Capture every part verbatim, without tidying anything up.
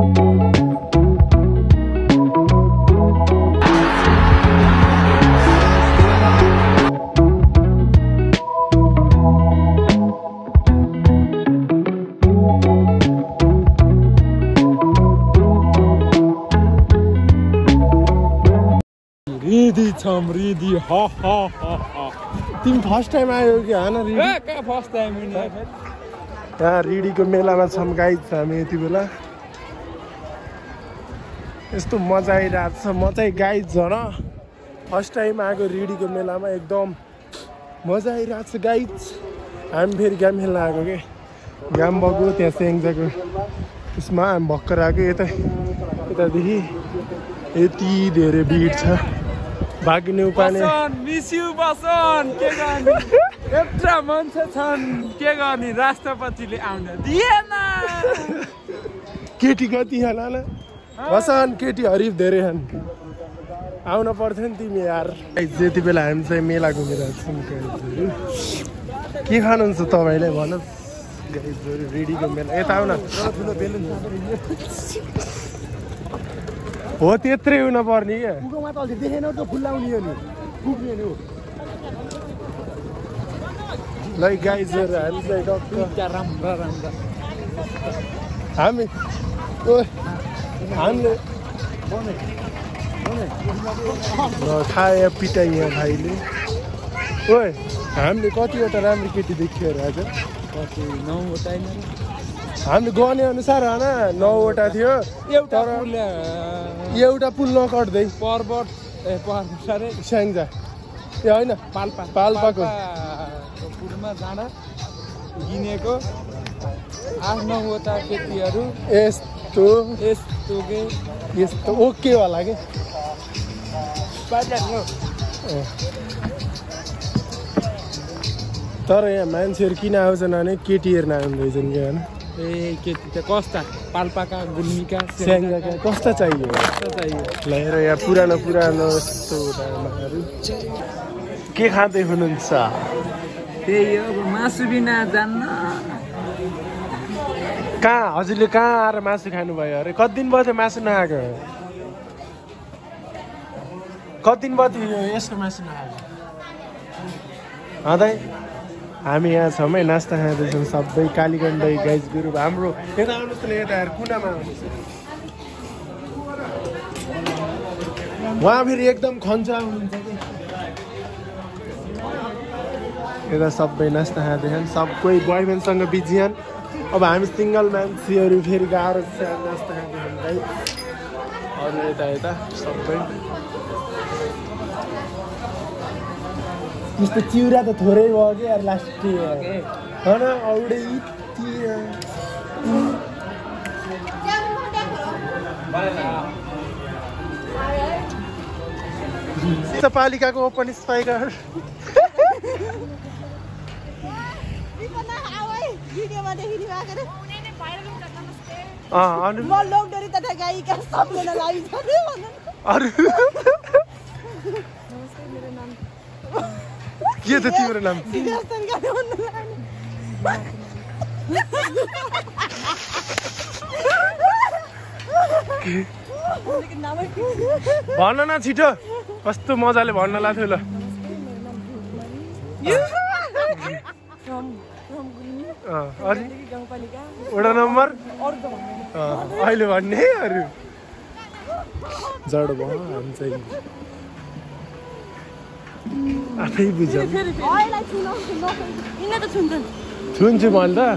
रिदी छम रिदी हा हा हा हा तिमी फर्स्ट टाइम आयो कि हैन रिदी ए का फर्स्ट टाइम नि यहाँ रिडीको मेलामा छम गाइज हामी यति बेला यस्तो मजा आइरहेको छ म चाहिँ गाइज झन फर्स्ट टाइम आएको रिडीको मेलामा एकदम मजा आइरहेको छ गाइज हामी फेरि गेम खेल्न आएको के गेम भएको त्यहाँ सेङ्जाको उसमा हामी भर्खर आएको यता यतादेखि यति धेरै भिड छ बाँकी न्युपाने मिस यु बसन के गर्ने यत्रा मान्छे छन् के गर्ने राष्ट्रपतिले आउन दिएन केटी कति होला न बसन केटी हरिफ धेरै छन् आउन पर्थ्यो नि तिमी यार यति बेला हामी चाहिँ मेला घुमिरहेको छौँ के खानुहुन्छ तपाईँले भन्नुहोस् रेडीको मेला यता आउन हो त्यत्रै हुन पर्ने क्या देखेन त फुल्लाउने नि पुग्ने नि ल गाइजहरू हामी चाहिँ डक्टर राम्रो राम्रो हामी ओ हामीले खायो पिटाइ यहाँ भाइले ओए हामीले कतिवटा राम्रो केटी देखियो अरे आज कति नौवटा हामीले गने अनुसार होइन नौवटा थियो एउटा एउटा पुल नकट्दै पर्वत ए पर्वत स्याङ्जा ए होइन पाल्पा पाल्पाको पुलमा जाँदा गिनेको आठ नौवटा केटीहरू यस्तो यस्तो के यस्तो ओके होला कि तर यहाँ मान्छेहरू किन आउँछन् भने केटी हेर्न आउँदैछन् कि होइन ए केटी त कस्ता पाल्पाका गुल्मीका स्याङ्जाका कस्ता चाहियो कस्ता चाहियो लिएर यहाँ पुरानो पुरानो यस्तो के खाँदै हुनुहुन्छ त्यही अब मासु बिना जान्न कहाँ हजुरले कहाँ आएर मासु खानुभयो अरे कति दिन भयो त्यो मासु नआएको कति दिन भयो यसको मासु नआएको हँदै हामी यहाँ छौँ है नास्ता खाँदैछौँ सबै कालीगण्ड गाइज गुरु हाम्रो यता आउनुहोस् न यता कुनामा आउनुहोस् उहाँ फेरि एकदम खन्चा हुनुहुन्छ कि यता सबै नास्ता खाँदैछन् सबै बोयफ्रेन्डसँग बिजियन् अब हामी सिङ्गल मान्छेहरू फेरि गाह्रो छ नास्ता खाँदैछन् गाइज अरू यता यता सबै यस्तो चिउरा त थोरै भयो कि यार लास्ट होइन औडे पालिकाको ओपन स्पाइकर के छ तिम्रो नाम भन्न न छिटो कस्तो मजाले भन्न लाग्थ्यो ल वडा नम्बर अहिले भन्ने अरू जड भयो हामी चाहिँ आफै बुझ छुन्छु मैले त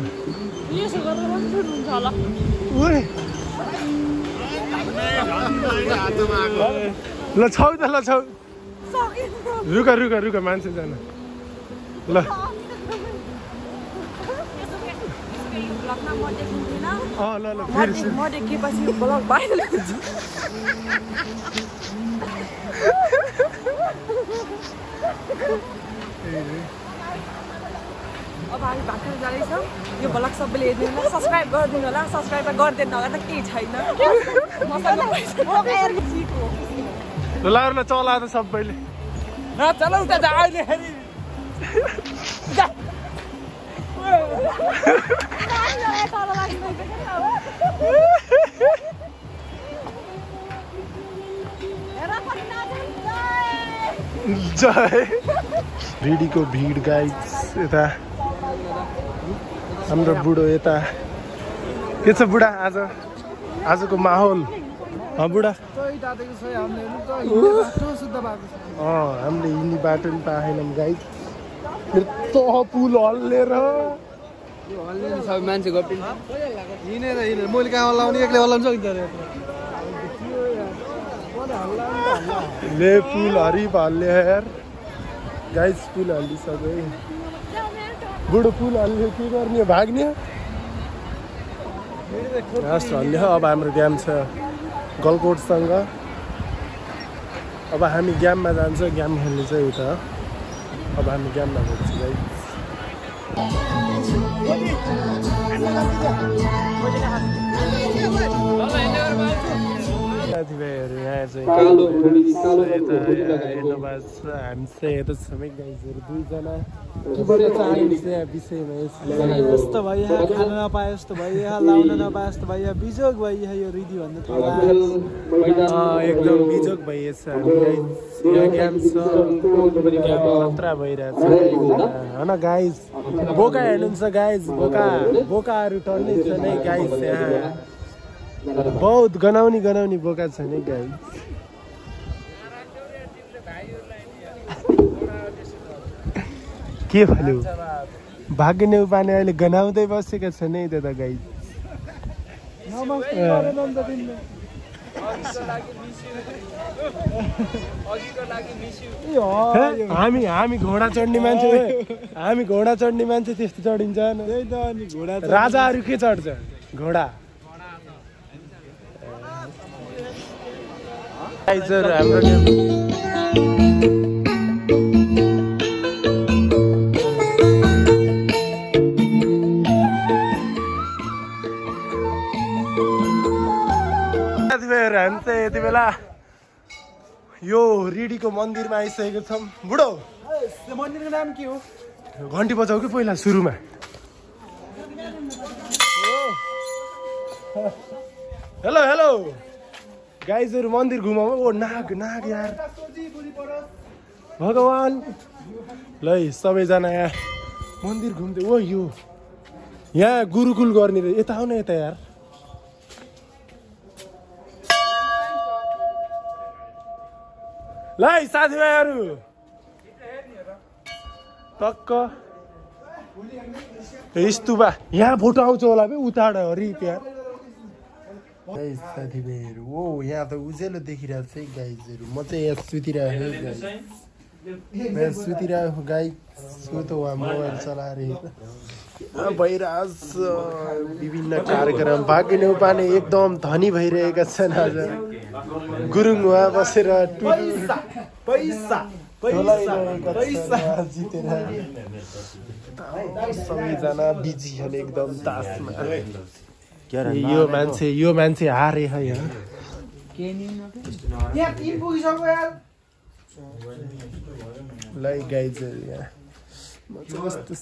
ल छौ त ल छौ रुक रुक रुक मान्छे जान ल अँ ल ल फेरि अब हामी भाग्न जाँदैछौँ यो भ्लग सबैले हेरिदिनु होला सब्सक्राइब गरिदिनु होला सब्सक्राइब गरिदिनु होला त केही छैन ल ल चला त सबैले चलाउ त अहिले Hãy subscribe cho kênh Ghiền Mì Gõ để không bỏ lỡ những video hấp dẫn हुन्छ है रेडीको भिड गाइस यता हाम्रो बुढो यता के छ बुढा आज आजको माहौल अँ बुढा हामीले हिँड्ने बाटो पनि पाएनौँ गाइस पुल हल्लेर मान्छे हिँडेर हिँडेर मैले कहाँ हल्लाउने एक्लै हल्लाउनु सकिन्छ ले पुल हरिब हल्ले यार गाइस पुल हल्लिसक्यो है बुढो पुल हल्लियो के गर्ने भाग्ने हल्लियो अब हाम्रो गेम छ गलकोटसँग अब हामी गेममा जान्छ गेम खेल्ने चाहिँ उता अब हामी गेममा भेट्छौँ गाइस साथीभाइहरू यहाँ चाहिँ हामी चाहिँ यता छौँ गाइजहरू दुईजना विषयमा यस्तो भयो यहाँ खान नपाए जस्तो भयो यहाँ लाउन नपाए जस्तो भयो यहाँ बिजोग भयो यहाँ यो रिदी भन्ने एकदम बिजोग भइएछ यो गेम छ खतरा भइरहेछ होइन गाइज बोका हेर्नुहुन्छ गाइज बोका बोकाहरू टन्नै छ नै गाइज यहाँ बहुत गनाउने गनाउने बोका छ नि गाइज के भन्यो भाग्ने उपाने अहिले गनाउँदै बसेका छन् है त्यता गाइज हामी हामी घोडा चढ्ने मान्छे हामी घोडा चढ्ने मान्छे त्यस्तो चढिन्छ राजाहरू के चढ्छ घोडा हाम्रो हामी चाहिँ यति बेला यो रिडीको मन्दिरमा आइसकेको छौँ बुढो मन्दिरको नाम के हो घन्टी बजाऊ कि पहिला सुरुमा हेलो हेलो गाइजहरू मन्दिर घुमाऊ ओ नाग नाग यार भगवान् ल सबैजना यहाँ मन्दिर घुम्दै ओ यो यहाँ गुरुकुल गर्ने यता आउन यता यार ल साथीभाइहरू टक्क स्तुपा यहाँ फोटो आउँछ होला बे उताड हरि प्यार साथीभाइहरू ओ यहाँ त उज्यालो देखिरहेको छ है गाइजहरू म चाहिँ यहाँ सुतिरहेको यहाँ सुतिरहेको गाई सुतो वा मोबाइल चलाएर भइरहेछ विभिन्न कार्यक्रम भाग्ने उपाने एकदम धनी भइरहेका छन् आज गुरुङ उहाँ बसेर जितेर सबैजना बिजी छन् एकदम तासमा यो मान्छे यो मान्छे हारे है यहाँ ल गाइजहरू यहाँ कस्तो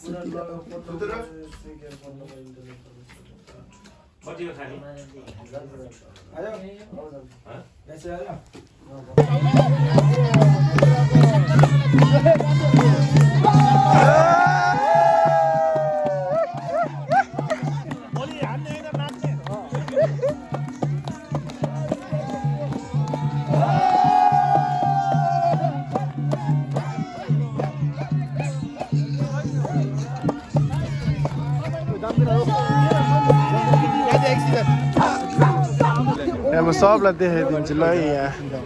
म सबलाई देखाइदिन्छु ल यहाँ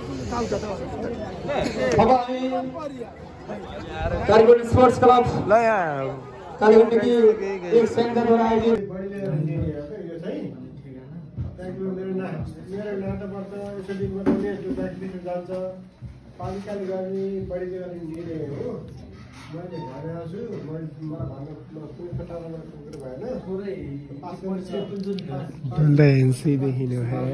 स्पोर्ट्स क्लब ल यहाँ कालीगण्डकी एक संघद्वारा आयोजित पालिकाले गर्ने बढी गर्ने हो मैले भने आउँछु भएन सीदेखि नै है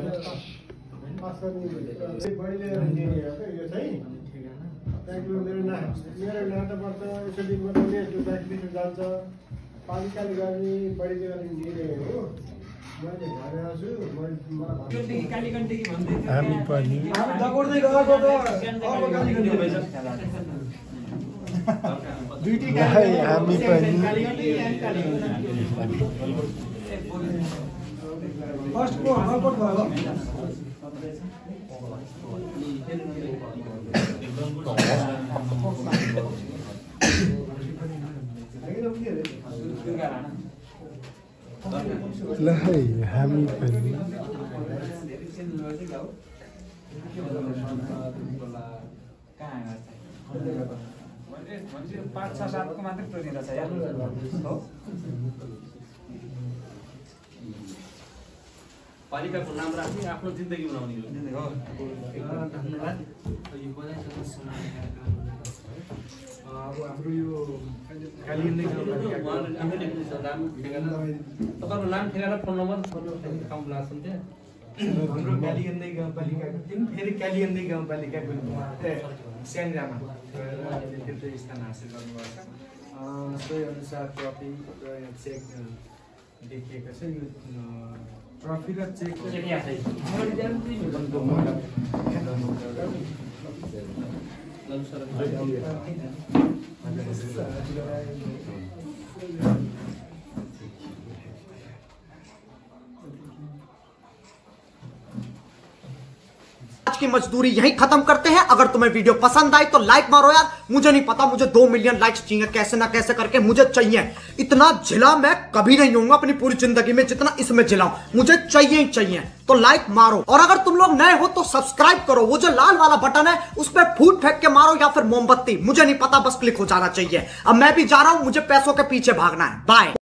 मेरो नाताबाट यसो दिनमा पनि जान्छ पालिकाले गर्ने बढी गर्ने हो मैले भने आउँछु हामी पनि भाइ हामी पनि फर्स्टको हलपट भयो ल है हामी पनि पाँच छ सातको मात्रै टोली रहेछ यार हो पालिकाको नाम राख्ने आफ्नो जिन्दगी बनाउने हो अब हाम्रो यो कालिगण्डै गाउँपालिकाको तपाईँको नाम ठेगाना फोन नम्बर काम लाग्छ नि हाम्रो कालिगण्डै गाउँपालिकाको दिन फेरि कालिगण्डै गाउँपालिकाको स्याङ्जामा गएर त्यस्तो स्थान हासिल गर्नुभएको छ सोही अनुसार ट्रफी र चेक देखिएको छ यो ट्रफी र चेक आज की मजदूरी यहीं खत्म करते हैं। अगर तुम्हें वीडियो पसंद आई तो लाइक मारो यार। मुझे नहीं पता, मुझे दो मिलियन लाइक्स चाहिए, कैसे ना कैसे करके मुझे चाहिए। इतना झिला मैं कभी नहीं होऊंगा अपनी पूरी जिंदगी में जितना इसमें झिलाऊं, मुझे चाहिए ही चाहिए। तो लाइक मारो और अगर तुम लोग नए हो तो सब्सक्राइब करो। वो जो लाल वाला बटन है उस पर फूट फेंक के मारो या फिर मोमबत्ती, मुझे नहीं पता, बस क्लिक हो जाना चाहिए। अब मैं भी जा रहा हूं, मुझे पैसों के पीछे भागना है। बाय।